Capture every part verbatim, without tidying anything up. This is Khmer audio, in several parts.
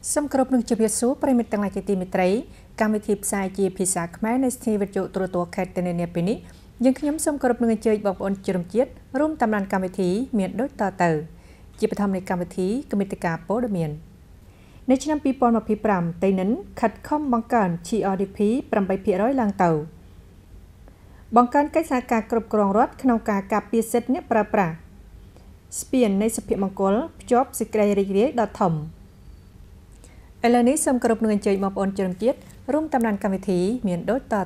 Some crop ng chip so primitive like Dimitri, Kamithi Psi Pisak Man is Steve Joe Cat and Nepini, Yankum some crop ng chip of on Chirumjet, Room Tamran Committee, Mian Dota, Jipatamni Committee, Committee Capo, the Mian. National people of Pipram, Tainan, Cut Com Bankan, Chi or the P, Pram by Pieroi Lang Tau. Bankan Kaisaka crop grong rot, Knoka Capi set net pra. Spian Nice Pit Mongol, Job Secretary dot com. Eleni some crop ng chip of on Chirumjet, Room Tamran Committee, Mian Dota.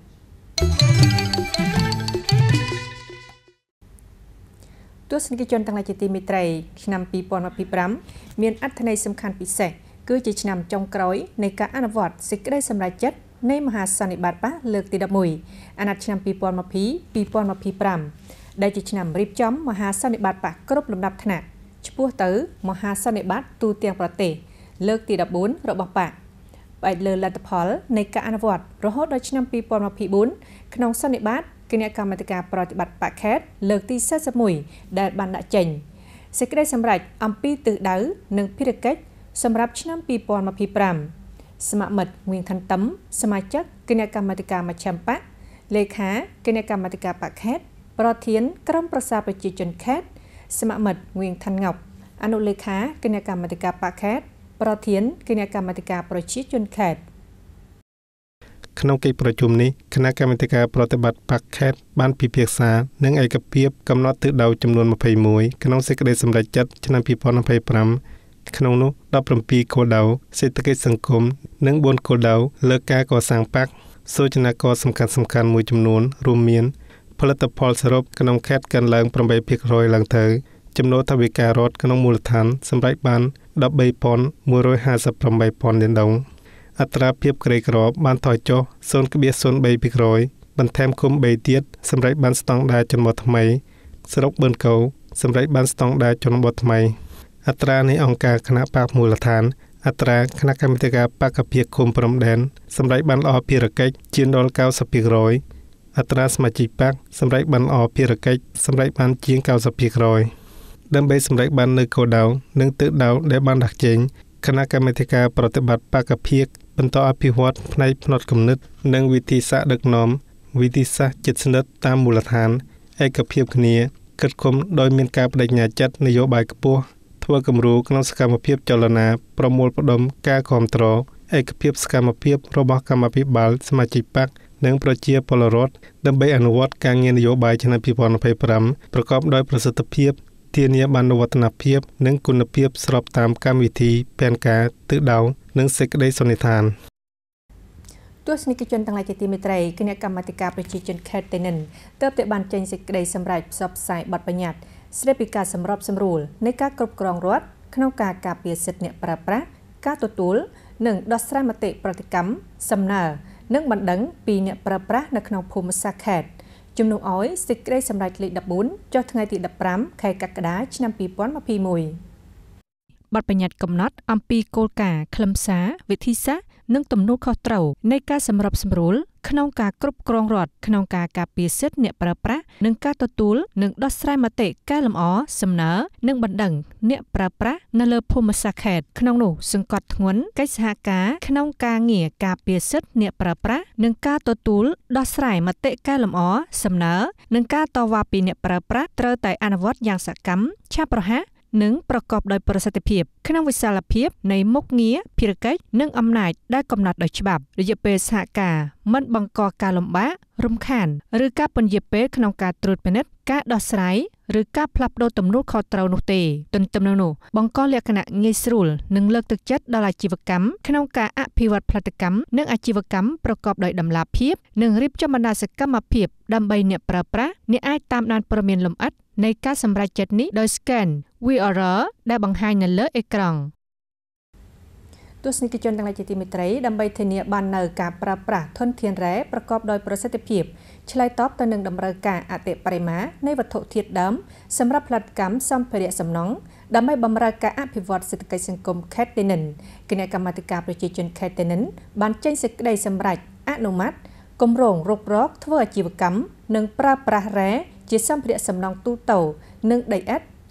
Tuos និកជនទាំងឡាយជាទីមេត្រីឆ្នាំ ពីរពាន់ម្ភៃប្រាំ មានអត្ថន័យសំខាន់ពិសេស គឺជាឆ្នាំចុងក្រោយនៃការអនុវត្តសេចក្តីសម្រេចចិត្តនៃមហាសន្និបាតប៉ះលើកទី ដប់មួយ អាណត្តិឆ្នាំ ពីរពាន់ម្ភៃ ពីរពាន់ម្ភៃប្រាំ ដែលជាឆ្នាំរៀបចំមហាសន្និបាតប៉ះគ្រប់លំដាប់ថ្នាក់ឆ្ពោះទៅមហាសន្និបាតទូទាំងប្រទេសលើកទី ដប់បួន របស់ប៉ះ ផ្អែកលើលទ្ធផលនៃការអនុវត្តរហូតដល់ឆ្នាំ ពីរពាន់ម្ភៃបួន ក្នុងសន្និបាត គណៈកម្មាធិការប្រតិបត្តិបកខេត្តលើកទី สี่สิบเอ็ด ដែលបានដាក់ចេញសេចក្តីសម្រេចអំពីទិសដៅនិងភារកិច្ចសម្រាប់ឆ្នាំ ពីរពាន់ម្ភៃប្រាំ សមាមិត្តងៀងខាន់តំសមាជិកគណៈកម្មាធិការមជ្ឈិមបកលេខាគណៈកម្មាធិការបកខេត្តប្រធានក្រុមប្រឹក្សាប្រជាជនខេត្តសមាមិត្តងៀងខាន់ងប់អនុលេខាគណៈកម្មាធិការបកខេត្តប្រធានគណៈកម្មាធិការប្រជាជនខេត្ត ក្នុងកិច្ចប្រជុំនេះគណៈកម្មាធិការប្រតិបត្តិបកខេត្តបានពិភាក្សានិងឯកភាពកំណត់ទិសដៅចំនួន ម្ភៃមួយ ក្នុងសេចក្តីសម្រេចចិត្តឆ្នាំ ពីរពាន់ម្ភៃប្រាំ ក្នុងនោះ ដប់ប្រាំពីរ គោលដៅសេដ្ឋកិច្ចសង្គមនិង បួន គោលដៅលើការកសាងបកសូចនាករសំខាន់ៗមួយចំនួនរួមមានផលិតផលសរុបក្នុងខេត្តកើនឡើង ប្រាំបីភាគរយ ឡើងទៅចំណូលថវិការដ្ឋក្នុងមូលដ្ឋានសម្រេចបាន ដប់បីពាន់មួយរយហាសិបប្រាំបីពាន់លានដុល្លារ អត្រាភាពក្រីក្របានថយចុះ ศูนย์ ศูนย์ បី ភាគរយ បន្ថែមគុំ បី ទៀតសម្រេចបានស្តង់ដារជនបទថ្មីស្រុកបឿនកោសម្រេចបានស្តង់ដារជនបទថ្មីអត្រានៃអង្គការគណៈបកមូលដ្ឋានអត្រាគណៈកម្មាធិការបកភិគុំព្រំដែនសម្រេចបានល្អភារកិច្ចជាងដល់ 九十 ភាគរយ អត្រាសមាជិកបកសម្រេចបានល្អភារកិច្ចសម្រេចបានជាង 九十 ភាគរយ ដើម្បីសម្រេចបាននៅគោលដៅនិងទិសដៅដែលបានដាក់ចេញគណៈកម្មាធិការប្រតិបត្តិបកភិក បន្តអភិវឌ្ឍផ្នែកផ្នត់គំនិតនិងវិធីសាស្ត្រដឹកនាំវិធីសាស្ត្រជិតស្និទ្ធតាមមូលដ្ឋានឯកភាពគ្នាគិតគុំដោយមានការបដិញ្ញាចិត្តនយោបាយខ្ពស់ធ្វើគំរូក្នុងសកម្មភាពចលនាប្រមូលផ្ដុំការគាំទ្រឯកភាពសកម្មភាពរបស់កម្មាភិបាលសមាជិកបកនិងប្រជាពលរដ្ឋដើម្បីអនុវត្តការងារនយោបាយឆ្នាំ ពីរពាន់ម្ភៃប្រាំ ប្រកបដោយប្រសិទ្ធភាពធានាបាននូវវឌ្ឍនភាពនិងគុណភាពស្របតាមកម្មវិធីផែនការទិសដៅនិងសេចក្តីសន្និដ្ឋាន ទស្សនិកជនទាំងឡាយជាទីមេត្រីគណៈកម្មាធិការប្រជាជនខេត្តតេនិនទើបតែបានចេញសេចក្តីសម្រេចផ្សព្វផ្សាយបទបញ្ញត្តិស្តីពីការសម្របសម្រួលនៃការគ្រប់គ្រងរដ្ឋក្នុងការការពារសិទ្ធិអ្នកប្រើប្រាស់ការទទួលនិងដោះស្រាយមតិប្រតិកម្មសំណើនិងបណ្ដឹងពីអ្នកប្រើប្រាស់នៅក្នុងភូមិសាស្ត្រខេត្តជំនួសឲ្យសេចក្តីសម្រេចលេខ ដប់បួន ចុះថ្ងៃទី ដប់ប្រាំ ខែកក្កដាឆ្នាំ ពីរពាន់ម្ភៃមួយ បទបញ្ញត្តិកំណត់អំពីគោលការណ៍ខ្លឹមសារវិធីសាស្ត្រនិងទំនួលខុសត្រូវនៃការសម្របសម្រួលក្នុងការគ្រប់គ្រងរដ្ឋក្នុងការការពារសិទ្ធិអ្នកប្រើប្រាស់និងការទទួលនិងដោះស្រាយមតិកែលម្អសំណើនិងបណ្ដឹងអ្នកប្រើប្រាស់នៅលើភូមិសាស្ត្រខេត្តក្នុងនោះសង្កត់ធ្ងន់កិច្ចសហការក្នុងការងារការពារសិទ្ធិអ្នកប្រើប្រាស់និងការទទួលដោះស្រាយមតិកែលម្អសំណើនិងការតវ៉ាពីអ្នកប្រើប្រាស់ត្រូវតែអនុវត្តយ៉ាងសកម្មឆាប់រហ័ស និងប្រកបដោយប្រសិទ្ធភាពក្នុងវិសាលភាពនៃមុខងារភារកិច្ចនិងអំណាចដែលកំណត់ដោយច្បាប់រយៈពេលសហការមិនបង្កការលំបាករំខានឬការពន្យាពេលក្នុងការត្រួតពិនិត្យការដោះស្រាយឬការផ្លាស់ប្តូរទំនួលខុសត្រូវនោះទេទន្ទឹមនឹងនោះបង្កលក្ខណៈងាយស្រួលនិងលើកទឹកចិត្តដល់អាជីវកម្មក្នុងការអភិវឌ្ឍផលិតកម្មនិងអាជីវកម្មប្រកបដោយតម្លាភាពនិងរៀបចំបណ្ដាសកម្មភាពដើម្បីអ្នកប្រើប្រាស់អ្នកអាចតាមដានព័ត៌មានលម្អិតនៃការសម្រេចចិត្តនេះដោយ scan វី អារ ដែលបង្ហាញនៅលើអេក្រង់ ទស្សនិកជនទាំងឡាយជាទីមេត្រីដើម្បីធានាបាននូវការប្រើប្រាស់ធនធានរ៉ែប្រកបដោយប្រសិទ្ធភាពឆ្លើយតបទៅនឹងតម្រូវការអតិបរមានៃវត្ថុធាតុដើមសម្រាប់ផលិតកម្មសម្ភារៈសំណង់ដើម្បីបម្រើការអភិវឌ្ឍសេដ្ឋកិច្ចសង្គមខេត្តតេនិនគណៈកម្មាធិការប្រជាជនខេត្តតេនិនបានចេញសេចក្តីសម្រេចអនុម័តគម្រោងរុករកធ្វើអាជីវកម្មនិងប្រើប្រាស់រ៉ែជាសម្ភារៈសំណង់ទូទៅនិងដីឥដ្ឋ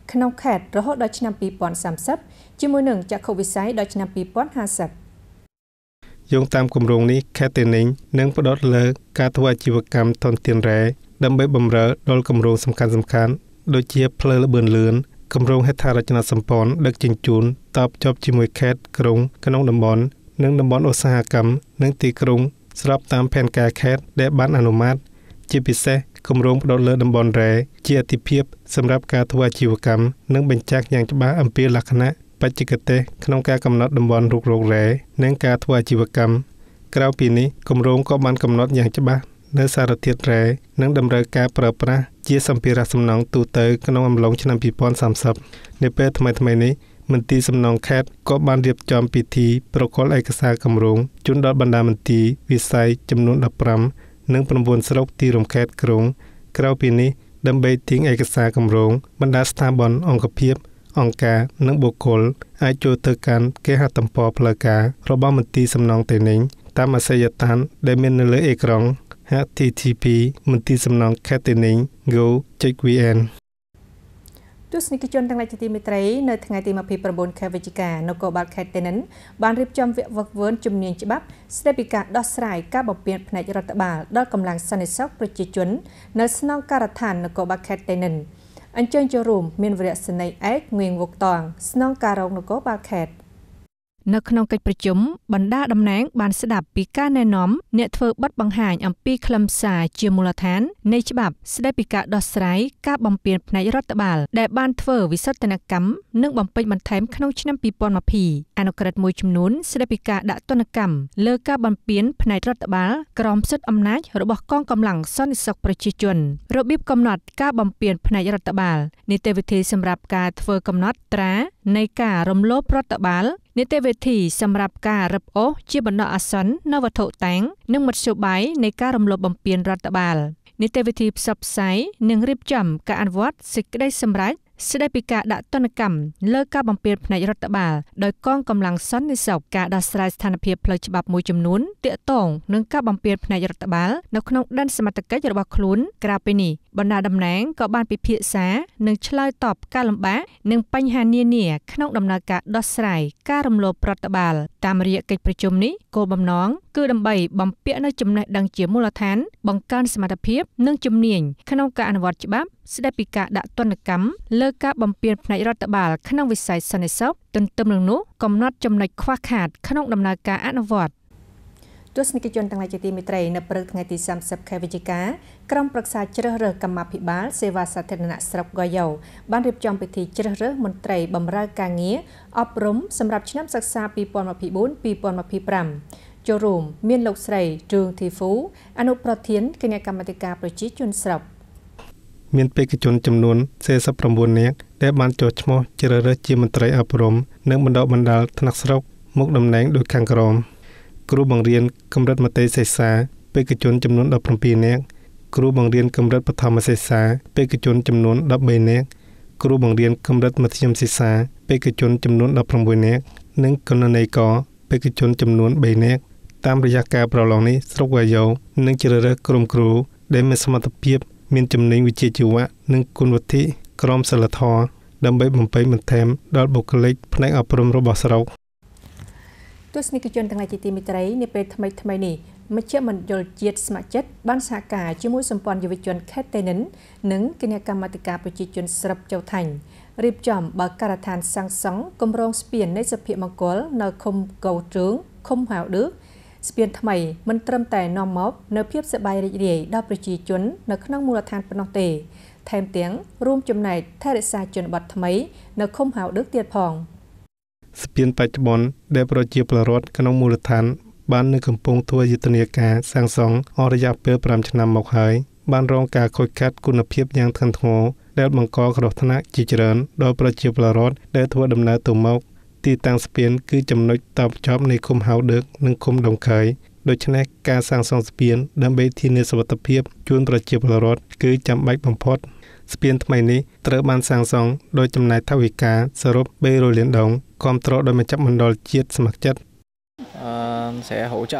ក្នុងខេត្តរហូតដល់ឆ្នាំពីរពាន់សាមសិបជាមួយនឹងចក្ខុវិស័យដល់ឆ្នាំពីរពាន់ហាសិបយោងតាមគម្រោងនេះខេត្តទាំងនេះនឹងផ្ដោតលើការធ្វើអាជីវកម្មធនធានរ៉ែដើម្បីបម្រើដល់គម្រោងសំខាន់ៗដូចជាផ្លូវល្បឿនលឿនគម្រោងហេដ្ឋារចនាសម្ព័ន្ធដឹកជញ្ជូនតបជាប់ជាមួយខេត្តក្រុងក្នុងតំបន់និងតំបន់ឧស្សាហកម្មនិងទីក្រុងស្របតាមផែនការខេត្តដែលបានអនុម័តជាពិសេសគម្រោងផ្ដោតលើតំបន់រ៉ែជាអាទិភាពសម្រាប់ការធ្វើអាជីវកម្មនិងបញ្ជាក់យ៉ាងច្បាស់អំពីលក្ខណៈបច្ចេកទេសក្នុងការកំណត់តំបន់រុករករ៉ែនិងការធ្វើអាជីវកម្មក្រៅពីនេះគម្រោងក៏បានកំណត់យ៉ាងច្បាស់នៅសារធាតុរ៉ែនិងតម្រូវការប្រើប្រាស់ជាសម្ភារៈសំណង់ទូទៅក្នុងអំឡុងឆ្នាំពីរពាន់សាមសិបនៅពេលថ្មីៗនេះមន្ទីរសំណង់ខេត្តក៏បានរៀបចំពិធីប្រគល់ឯកសារគម្រោងជូនដល់បណ្ដាមន្ទីរវិស័យចំនួនដប់ប្រាំនិងប្រាំបួនស្រុកទីរួមខេត្តក្រុងក្រៅពីនេះដើម្បីទាញឯកសារគម្រោងបណ្ដាស្ថាប័នអង្គភាពអង្គការនិងបុគ្គលអាចចូលទៅកាន់គេហទំព័រផ្លូវការរបស់មន្ទីរសំណង់ទាំងនេះតាមអាសយដ្ឋានដែលមាននៅលើអេក្រង់ h t t p មន្ទីរសំណង់ខេត្តទាំងនេះ go ចុច v n ទស្សនិកជនទាំងឡាយជាទីមេត្រីនៅថ្ងៃទីម្ភៃប្រាំបួនខែវិច្ឆិកានគរបាលខេត្តតេនិនបានរៀបចំវគ្គវឹកវើជំនាញច្បាប់ស្តីពីការដោះស្រាយការបំពានផ្នែករដ្ឋបាលដល់កម្លាំងសន្តិសុខប្រជាជននៅស្នងការដ្ឋាននគរបាលខេត្តតេនិនអញ្ជើញចូលរួមមានវរៈសេនីយ៍ឯកងៀងវុកតងស្នងការរងនគរបាលខេត្តនៅក្នុងកិច្ចប្រជុំបណ្ដាតំណាងបានស្ដាប់ពីការណែនាំអ្នកធ្វើបទបង្ហាញអំពីខ្លឹមសារជាមូលដ្ឋាននៃច្បាប់ស្ដីពីការដោះស្រាយការបំពានផ្នែករដ្ឋបាលដែលបានធ្វើវិសោធនកម្មនិងបំពេញបន្ថែមក្នុងឆ្នាំពីរពាន់ម្ភៃអនុក្រឹត្យមួយចំនួនស្ដីពីការដាក់ទណ្ឌកម្មលើការបំពានផ្នែករដ្ឋបាលក្រោមសិទ្ធិអំណាចរបស់កងកម្លាំងសន្តិសុខប្រជាជនរបៀបកំណត់ការបំពានផ្នែករដ្ឋបាលនីតិវិធីសម្រាប់ការធ្វើកំណត់ត្រានៃការរំលោភរដ្ឋបាលនីតិវិធីសម្រាប់ការរឹបអូសជាបណ្ដោះអាសន្ននៅវត្ថុតាំងនិងមធ្យោបាយនៃការរំលោភបំពានរដ្ឋបាលនីតិវិធីផ្សព្វផ្សាយនិងរៀបចំការអនុវត្តសេចក្តីសម្រេចស្ដីពីការដាក់ទណ្ឌកម្មលើការបំពានផ្នែករដ្ឋបាលដោយកងកម្លាំងសន្តិសុខការដោះស្រាយស្ថានភាពផ្លូវច្បាប់មួយចំនួនទាក់ទងនឹងការបំពានផ្នែករដ្ឋបាលនៅក្នុងដែនសមត្ថកិច្ចរបស់ខ្លួនក្រៅពីនេះបណ្ដាតំណែងក៏បានពិភាក្សានិងឆ្លើយតបការលំបាកនិងបញ្ហានានាក្នុងដំណើរការដោះស្រាយការរំលោភរដ្ឋបាលតាមរយៈកិច្ចប្រជុំនេះគោលបំណងគឺដើម្បីបំពាក់នូវចំណេះដឹងជាមូលដ្ឋានបង្កើនសមត្ថភាពនិងជំនាញក្នុងការអនុវត្តច្បាប់ស្ដីពីការដាក់ទណ្ឌកម្មលើការបំពានផ្នែករដ្ឋបាលក្នុងវិស័យសន្តិសុខទន្ទឹមនឹងនោះកំណត់ចំណុចខ្វះខាតក្នុងដំណើរការអនុវត្តទស្សនិកជនទាំងឡាយជាទីមេត្រីនៅព្រឹកថ្ងៃទីសាមសិបខែវិច្ឆិកាក្រុមប្រឹក្សាជ្រើសរើសកម្មាភិបាលសេវាសាធារណៈស្រុកហ្គាយ៉ូបានរៀបចំពិធីជ្រើសរើសមន្ត្រីបម្រើការងារអប់រំសម្រាប់ឆ្នាំសិក្សាពីរពាន់ម្ភៃបួនពីរពាន់ម្ភៃប្រាំចូលរួមមានលោកស្រីទ្រឿងធីហ្វូអនុប្រធានគណៈកម្មាធិការប្រជាជនស្រុកមានបេក្ខជនចំនួនสี่สิบเก้าនាក់ដែលបានចុះឈ្មោះជ្រើសរើសជាមន្ត្រីអប់រំនិងបណ្ដុះបណ្ដាលថ្នាក់ស្រុកមុខតំណែងដូចខាងក្រោមគ្រូបង្រៀនកម្រិតមត្តេយ្យសិក្សាបេក្ខជនចំនួនដប់ប្រាំពីរនាក់គ្រូបង្រៀនកម្រិតបឋមសិក្សាបេក្ខជនចំនួនដប់បីនាក់គ្រូបង្រៀនកម្រិតមធ្យមសិក្សាបេក្ខជនចំនួនដប់ប្រាំមួយនាក់និងគណនេយ្យករបេក្ខជនចំនួនបីនាក់តាមរយៈការប្រឡងនេះស្រុកហ្គាយ៉ូនឹងជ្រើសរើសក្រុមគ្រូដែលមានសមត្ថភាពមានជំនាញវិជ្ជាជីវៈនិងគុណវុឌ្ឍិក្រមសីលធម៌ដើម្បីបំពេញបន្ថែមដល់បុគ្គលិកផ្នែកអប់រំរបស់ស្រុកទស្សនិកជនទាំងឡាយជាទីមេត្រីនាពេលថ្មីថ្មីនេះមជ្ឈមណ្ឌលជាតិស្ម័គ្រចិត្តបានសហការជាមួយសម្ព័ន្ធយុវជនខេត្តតេនិននិងគណៈកម្មាធិការប្រជាជនស្រុកchâu thànhរៀបចំបើកការដ្ឋានសាងសង់គម្រោងស្ពាននៃសុភមង្គលនៅឃុំកោទ្រឿងឃុំហៅឌឺស្ពានថ្មីមិនត្រឹមតែនាំមកនៅភាពសប្បាយរីករាយដល់ប្រជាជននៅក្នុងមូលដ្ឋានប៉ុណ្ណោះទេថែមទាំងរួមចំណែកថែរក្សាជនបទថ្មីនៅឃុំហៅឌឺទៀតផងស្ពានបច្ចុប្បន្នដែលប្រជាពលរដ្ឋក្នុងមូលដ្ឋានបាននឹងកំពុងធ្វើយុទ្ធនាការសាងសង់អស់រយៈពេលប្រាំឆ្នាំមកហើយបានរងការខូចខាតគុណភាពយ៉ាងធ្ងន់ធ្ងរដែលបង្កគ្រោះថ្នាក់ជាច្រើនដល់ប្រជាពលរដ្ឋដែលធ្វើដំណើរទៅមកទីតាំងស្ពានគឺចំណុចតភ្ជាប់នៃឃុំហៅឌឺនិងឃុំដងខើយដូច្នេះការសាងសង់ស្ពានដើម្បីធានាសុវត្ថិភាពជូនប្រជាពលរដ្ឋគឺចាំបាច់បំផុតស្ពានថ្មីនេះត្រូវបានសាងសង់ដោយចំណាយថវិកាសរុបបីរយលានដុល្លារគាំទ្រដោយមជ្ឈមណ្ឌលជាតិស្ម័គ្រចិត្ត sẽ hỗ trợ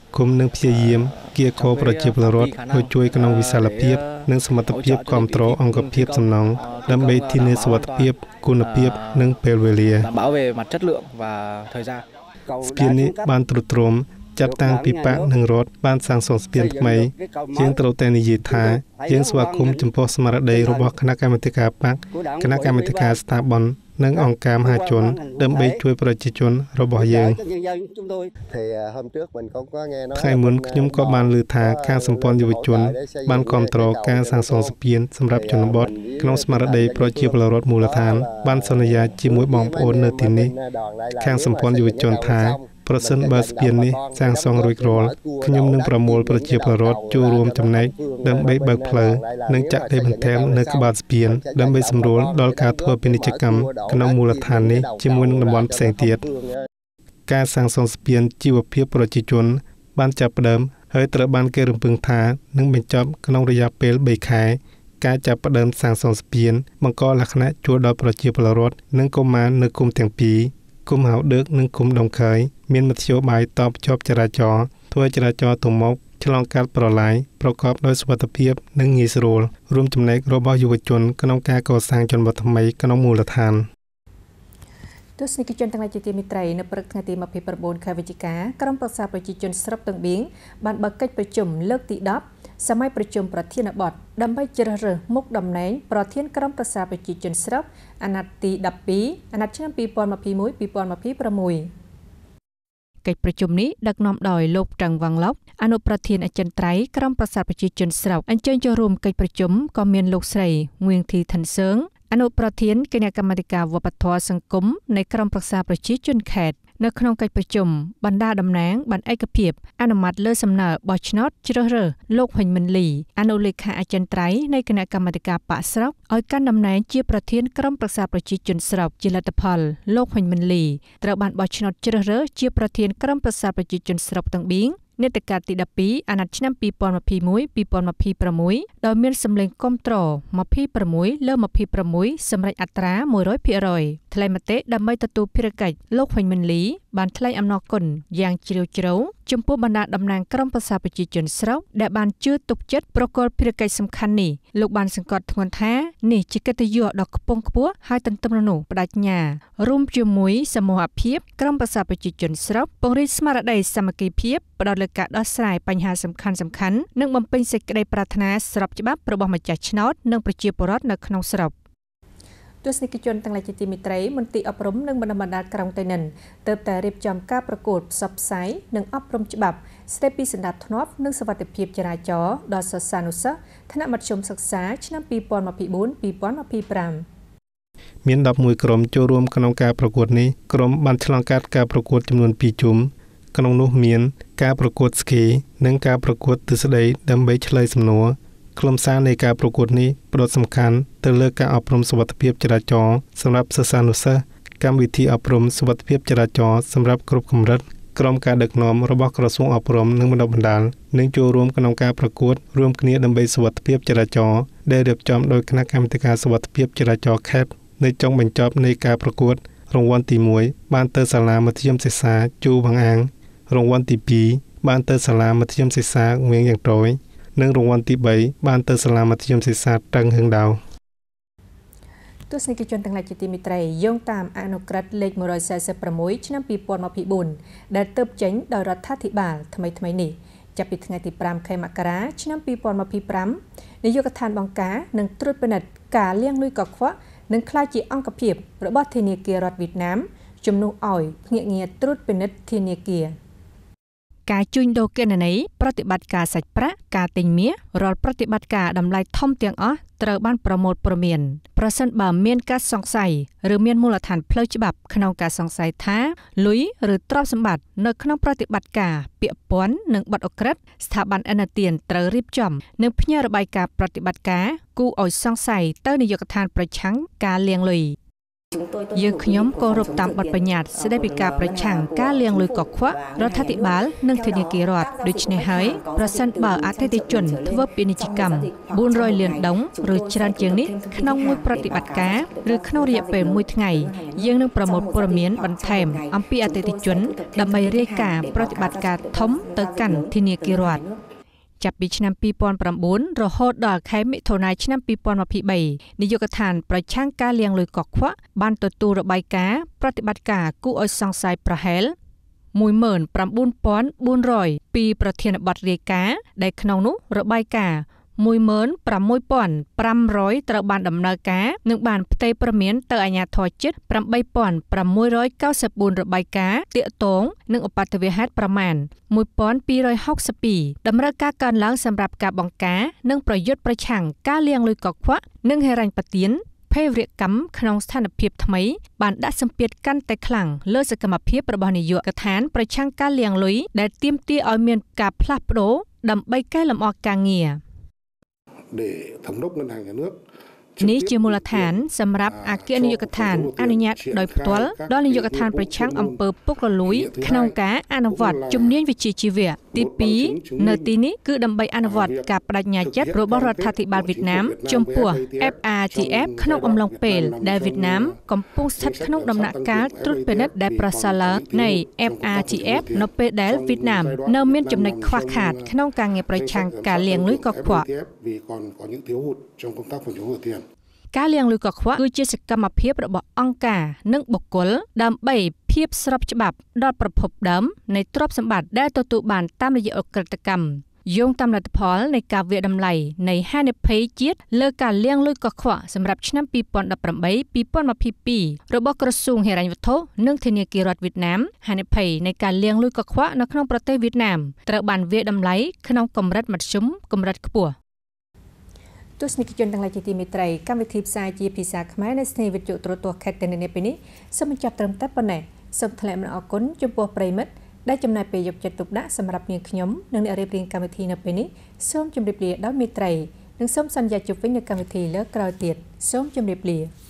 គមន៍និងព្យាយាមគៀកោប្រជាពលរដ្ឋឲ្យជួយក្នុងវិសាលភាពនិងសមត្ថភាពគ្រប់គ្រងអង្គភាពសំណង់ដើម្បីធានាសុវត្ថិភាពគុណភាពនិងពេលវេលា bảo về mặt chất lượng và thời gian ស្ពាននេះបានទ្រុឌទ្រោមចាប់តាំងពីបកនិងរដ្ឋបានសាងសង់ស្ពានថ្មីយើងត្រូវតែនិយាយថាយើងស្វាគមន៍ចំពោះស្មារតីរបស់គណៈកម្មាធិការបកគណៈកម្មាធិការស្ថាប័ននិងអង្គការមហាជនដើម្បីជួយប្រជាជនរបស់យើងថ្ងៃមុនខ្ញុំក៏បានឮថាខាងសម្ព័ន្ធយុវជនបានគាំទ្រការសាងសង់ស្ពានសម្រាប់ជនបទក្នុងស្មារតីប្រជាពលរដ្ឋមូលដ្ឋានបានសន្យាជាមួយបងប្អូននៅទីនេះខាងសម្ព័ន្ធយុវជនថាប្រសិនបើស្ពាននេះសាងសង់រួចរាល់ខ្ញុំនឹងប្រមូលប្រជាពលរដ្ឋចូលរួមចំណែកដើម្បីបើកផ្លូវនិងចាក់ដីបន្ថែមនៅក្បាលស្ពានដើម្បីសម្រួលដល់ការធ្វើពាណិជ្ជកម្មក្នុងមូលដ្ឋាននេះជាមួយនឹងតំបន់ផ្សេងទៀតការសាងសង់ស្ពានជីវភាពប្រជាជនបានចាប់ផ្ដើមហើយត្រូវបានគេរំពឹងថានឹងបញ្ចប់ក្នុងរយៈពេលបីខែការចាប់ផ្ដើមសាងសង់ស្ពានបង្កលក្ខណៈជួលដល់ប្រជាពលរដ្ឋនិងកុមារនៅគុំទាំងពីរគុំហៅដឹកនិងគុំដងខើយមានមធ្យោបាយតបជាប់ចរាចរណ៍ធ្វើចរាចរណ៍ទៅមកឆ្លងកាត់ប្រឡាយប្រកបដោយសុវត្ថិភាពនិងងាយស្រួលរួមចំណែករបស់យុវជនក្នុងការកសាងជនបទថ្មីក្នុងមូលដ្ឋានទស្សនិកជនទាំងឡាយជាទីមេត្រីនៅព្រឹកថ្ងៃទីម្ភៃប្រាំបួនខែវិច្ឆិកាក្រុមប្រឹក្សាប្រជាជនស្រុកតឹងបៀងបានបើកកិច្ចប្រជុំលើកទីដប់សម័យប្រជុំប្រធានបទដើម្បីជ្រើសរើសមុខតំណែងប្រធានក្រុមប្រឹក្សាប្រជាជនស្រុកអាណត្តិទីដប់ពីរអាណត្តិឆ្នាំពីរពាន់ម្ភៃមួយ ពីរពាន់ម្ភៃប្រាំមួយកិច្ចប្រជុំនេះដឹកនាំដោយលោកត្រឹងវ៉ាងឡុកអនុប្រធានអចិន្ត្រៃយ៍ក្រុមប្រឹក្សាប្រជាជនស្រុកអញ្ជើញចូលរួមកិច្ចប្រជុំក៏មានលោកស្រីងឿងធីឋិនសឿងអនុប្រធានគណៈកម្មាធិការវប្បធម៌សង្គមនៃក្រុមប្រឹក្សាប្រជាជនខេត្តនៅក្នុងកិច្ចប្រជុំបណ្ដាតំណាងបានឯកភាពអនុម័តលើសំណើបោះឆ្នោតជ្រើសរើសលោកហ៊ុញមិនលីអនុលេខាអចិន្ត្រៃយ៍នៃគណៈកម្មាធិការបកស្រុកឲ្យកាន់តំណែងជាប្រធានក្រុមប្រឹក្សាប្រជាជនស្រុកជាលទ្ធផលលោកហ៊ុញមិនលីត្រូវបានបោះឆ្នោតជ្រើសរើសជាប្រធានក្រុមប្រឹក្សាប្រជាជនស្រុកទាំងបៀងនេតិកាលទីដប់ពីរអាណត្តិឆ្នាំពីរពាន់ម្ភៃមួយ ពីរពាន់ម្ភៃប្រាំមួយដោយមានសម្លេងគាំទ្រម្ភៃប្រាំមួយលើម្ភៃប្រាំមួយសម្រាប់អត្រាមួយរយភាគរយថ្លែងមតិដើម្បីទទួលភារកិច្ចលោកហ៊ុញមិនលីបានថ្លែងអំណរគុណយ៉ាងជ្រាលជ្រៅចំពោះបណ្ដាតំណាងក្រុមប្រឹក្សាប្រជាជនស្រុកដែលបានជឿទុកចិត្តប្រកល់ភារកិច្ចសំខាន់នេះលោកបានសង្កត់ធ្ងន់ថានេះជាកិត្តិយសដ៏ខ្ពង់ខ្ពស់ហើយទន្ទឹមនឹងនោះបដិញ្ញារួមជាមួយសមូហភាពក្រុមប្រឹក្សាប្រជាជនស្រុកពង្រីកស្មារតីសាមគ្គីភាពផ្ដោតលើការដោះស្រាយបញ្ហាសំខាន់សំខាន់និងបំពេញសេចក្តីប្រាថ្នាស្របច្បាប់របស់ម្ចាស់ឆ្នោតនិងប្រជាពលរដ្ឋនៅក្នុងស្រុកទស្សនិកជនទាំងឡាយជាទីមេត្រីមន្ទីរអប់រំនិងបណ្ដុះបណ្ដាលក្រុងតៃនិនទើបតែរៀបចំការប្រកួតផ្សព្វផ្សាយនិងអប់រំច្បាប់ស្តីពីសណ្ដាប់ធ្នាប់និងសុវត្ថិភាពចរាចរណ៍ដល់សិស្សានុសិស្សថ្នាក់មធ្យមសិក្សាឆ្នាំពីរពាន់ម្ភៃបួន ពីរពាន់ម្ភៃប្រាំមានដប់មួយក្រុមចូលរួមក្នុងការប្រកួតនេះក្រុមបានឆ្លងកាត់ការប្រកួតចំនួនពីរជុំក្នុងនោះមានការប្រកួតស្គីនិងការប្រកួតទិសដីដើម្បីឆ្លើយសំណួរខ្លឹមសារនៃការប្រកួតនេះផ្ដោតសំខាន់ទៅលើការអប់រំសុវត្ថិភាពចរាចរណ៍សម្រាប់សិស្សានុសិស្សកម្មវិធីអប់រំសុវត្ថិភាពចរាចរណ៍សម្រាប់គ្រប់កម្រិតក្រុមការដឹកនាំរបស់ក្រសួងអប់រំនិងបណ្ដុះបណ្ដាលនឹងចូលរួមក្នុងការប្រកួតរួមគ្នាដើម្បីសុវត្ថិភាពចរាចរណ៍ដែលរៀបចំដោយគណៈកម្មាធិការសុវត្ថិភាពចរាចរណ៍ខេត្តនៅចុងបញ្ចប់នៃការប្រកួតរង្វាន់ទីមួយបានទៅសាលាមធ្យមសិក្សាជូវងអាងរង្វាន់ទីពីរបានទៅសាលាមធ្យមសិក្សាងៀងយ៉ាងត្រយនិងរង្វាន់ទីបីបានទៅសាលាមធ្យមសិក្សាតឹងហឹងដាវទស្សនិកជនទាំងឡាយជាទីមេត្រីយោងតាមអនុក្រឹត្យលេខមួយរយសែនសិបប្រាំមួយឆ្នាំពីរពាន់ម្ភៃបួនដែលទើបចេញដោយរដ្ឋាភិបាលថ្មីថ្មីនេះចាប់ពីថ្ងៃទីប្រាំខែមករាឆ្នាំពីរពាន់ម្ភៃប្រាំនាយកដ្ឋានបង្ការនិងត្រួតពិនិត្យការលាងលុយកខ្វក់និងក្លាយជាអង្គភាពរបស់ធនាគាររដ្ឋវៀតណាមជំនួសឲ្យភ្នាក់ងារត្រួតពិនិត្យធនាគារការជួញដូរគណនេយ្យប្រតិបត្តិការសាច់ប្រាក់ការទិញមាសរាល់ប្រតិបត្តិការតម្លៃធំទាំងអស់ត្រូវបានប្រមូលព្រមានប្រសិនបើមានការសង្ស័យឬមានមូលដ្ឋានផ្លូវច្បាប់ក្នុងការសង្ស័យថាលុយឬទ្រព្យសម្បត្តិនៅក្នុងប្រតិបត្តិការពាក់ព័ន្ធនឹងបទឧក្រិដ្ឋស្ថាប័នឥណទានត្រូវរៀបចំនិងផ្ញើរបាយការណ៍ប្រតិបត្តិការគូឲ្យសង្ស័យទៅនាយកដ្ឋានប្រឆាំងការលាងលុយយើងខ្ញុំក៏រົບតាមបទបញ្ញត្តិស្តីពីការប្រឆាំងការលាងលុយកខ្វក់រដ្ឋាភិបាលនិងធនាគាររដ្ឋដូច្នេះហើយប្រសិនបើអតិថិជនធ្វើពាណិជ្ជកម្មបួនរយលានដុងឬច្រើនជាងនេះក្នុងមួយប្រតិបត្តិការឬក្នុងរយៈពេលមួយថ្ងៃយើងនឹងប្រមូលព័ត៌មានបន្ថែមអំពីអតិថិជនដើម្បីរាយការណ៍ប្រតិបត្តិការធំទៅកាន់ធនាគាររដ្ឋចាប់ពីឆ្នាំពីរពាន់ប្រាំបួនរហូតដល់ខែមិថុនាឆ្នាំពីរពាន់ម្ភៃបីនាយកដ្ឋានប្រឆាំងការលាងលុយកខ្វក់បានទទួលរបាយការណ៍ប្រតិបត្តិការគួរឲ្យសង្ស័យប្រហែលមួយម៉ឺនប្រាំបួនពាន់បួនរយពីប្រធានបទរាយការណ៍ដែលក្នុងនោះរបាយការណ៍មួយម៉ឺនប្រាំមួយពាន់ប្រាំរយត្រូវបានដំណើរការនិងបានផ្ទេរព័ត៌មានទៅអាជ្ញាធរជាតិប្រាំបីពាន់ប្រាំមួយរយកៅសិបបួនរបាយការណ៍ទាក់ទងនឹងឧបទ្ទវហេតុប្រមាណមួយពាន់ពីររយហុកសិបពីរតម្រូវការកើនឡើងសម្រាប់ការបង្ការនិងប្រយុទ្ធប្រឆាំងការលាងលុយកខ្វក់និងហិរញ្ញប្បទានភេរវកម្មក្នុងស្ថានភាពថ្មីបានដាក់សម្ពាធកាន់តែខ្លាំងលើសកម្មភាពរបស់នាយកដ្ឋានប្រឆាំងការលាងលុយដែលទាមទារឲ្យមានការផ្លាស់ប្ដូរដើម្បីកែលម្អការងារ để thống đốc ngân hàng nhà nước នេះជាមូលដ្ឋានសម្រាប់អគ្គនាយកដ្ឋានអនុញ្ញាតដោយផ្ទាល់ដល់នាយកដ្ឋានប្រឆាំងអំពើពុករលួយក្នុងការអនុវត្តជំនាញវិជ្ជាជីវៈទីពីរនៅទីនេះគឺដើម្បីអនុវត្តការបដិញ្ញាចិត្តរបស់រដ្ឋាភិបាលវៀតណាមចំពោះ F A T F ក្នុងអំឡុងពេលដែលវៀតណាមកំពុងស្ថិតក្នុងដំណាក់កាលត្រួតពិនិត្យដែលប្រសើរឡើងនៃ F A T F នៅពេលដែលវៀតណាមនៅមានចំណុចខ្វះខាតក្នុងការងារប្រឆាំងការលាងលុយកខ្វក់ ការលាងលុយកខ្វក់គឺជាសកម្មភាពរបស់អង្គការនិងបុគ្គលដើម្បីភាពស្របច្បាប់ដល់ប្រភពដើមនៃទ្រព្យសម្បត្តិដែលទទួលបានតាមរយៈអក្រិតកម្មយោងតាមលទ្ធផលនៃការវិតម្លៃនៃហានិភ័យជាតិលើការលាងលុយកខ្វក់សម្រាប់ឆ្នាំពីរពាន់ដប់ប្រាំបី ពីរពាន់ម្ភៃពីររបស់ក្រសួងហិរញ្ញវត្ថុនិងធនាគាររដ្ឋវៀតណាមហានិភ័យនៃការលាងលុយកខ្វក់នៅក្នុងប្រទេសវៀតណាមត្រូវបានវិតម្លៃក្នុងកម្រិតមធ្យមកម្រិតខ្ពស់ទស្សនិកជនទាំងឡាយជាទីមេត្រីកម្មវិធីផ្សាយជាភាសាខ្មែរនៃស្នេហ៍វិទ្យុទូរទស្សន៍ខេត្តនេះពេលនេះសូមបញ្ចប់ត្រឹមតែប៉ុណ្ណេះសូមថ្លែងអំណរអគុណចំពោះប្រិយមិត្តដែលចំណាយពេលយកចិត្តទុកដាក់សម្រាប់នាងខ្ញុំនិងអ្នករៀបរៀងកម្មវិធីនៅពេលនេះសូមជម្រាបលាដល់មេត្រីនិងសូមសន្យាជួបវិញនៅកម្មវិធីលើកក្រោយទៀតសូមជម្រាបលា